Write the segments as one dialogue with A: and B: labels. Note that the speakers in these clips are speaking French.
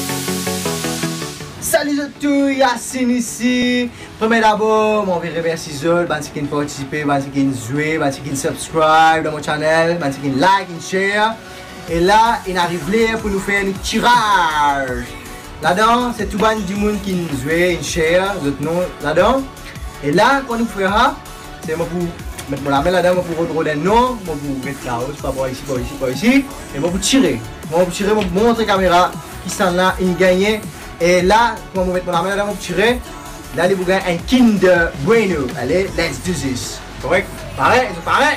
A: Salut à tous, Yacine ici. Premier d'abord, je vais remercier les autres qui ont participé, qui ont joué, qui ont subscribe dans mon channel, qui ont like et share. Et là, il arrive là pour nous faire un tirage. Là-dedans, c'est tout le monde qui a joué, qui share, d'autres noms là-dedans. Et là, quand nous fera, c'est moi pour mettre la main là-dedans, pour retrouver des noms, pour mettre là-haut, pas ici, pas ici. Et moi pour tirer. Moi pour tirer, moi pour montrer la caméra qui s'en a, il gagne. Et là, quand je vais mettre mon main là pour tirer, là, vous gagnez un Kinder Bueno. Allez, let's do this. Correct? Pareil, c'est pareil.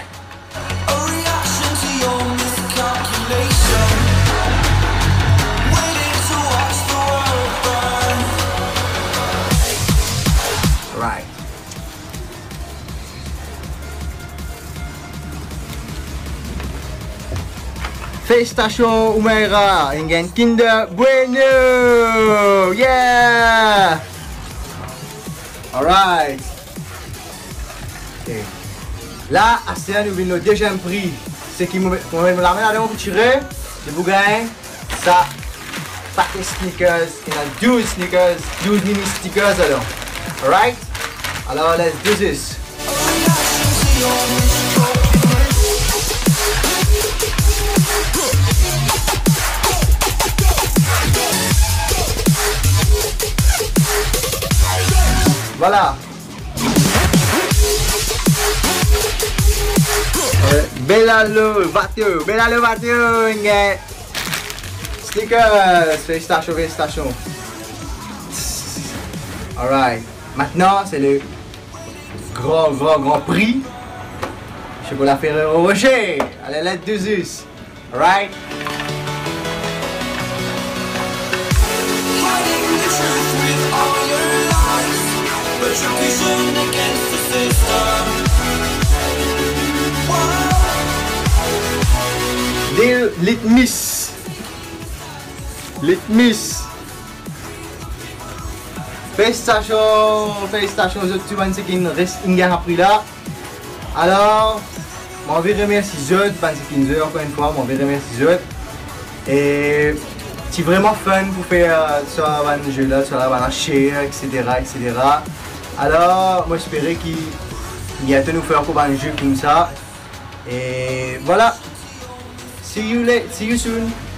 A: Right. Félicitations, Oumaira, il gagne Kinder Bueno! Yeah! Alright. Okay. Là, à ce moment, nous venons au deuxième prix. C'est qui me la main là-dedans pour tirer. Je vous gagne ça. Paquet sneakers. Il y a 12 sneakers, 12 mini stickers alors. Alright? Alors, let's do this. Voilà. Bella le voiture, stickers, félicitations. Alright. Maintenant, c'est le grand prix. Chocolat Ferrero Rocher. Allez, let's do this. Alright. Litmus. Félicitations aux autres qui ont appris là. Alors, je vais remercier les autres, encore une fois, je vais remercier les autres. Et c'est vraiment fun pour faire ce jeu là, sur la share, etc. Alors, moi j'espère qu'il y a de nous faire pour un jeu comme ça. Et voilà. See you soon.